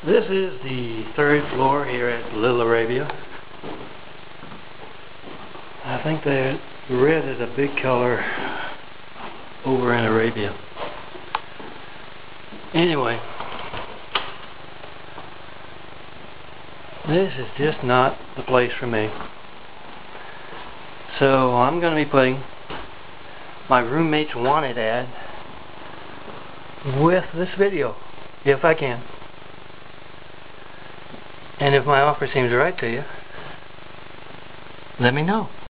This is the third floor here at Little Arabia. I think that red is a big color over in Arabia. Anyway, this is just not the place for me. So I'm going to be putting my roommate's wanted ad with this video, if I can. And if my offer seems right to you, let me know.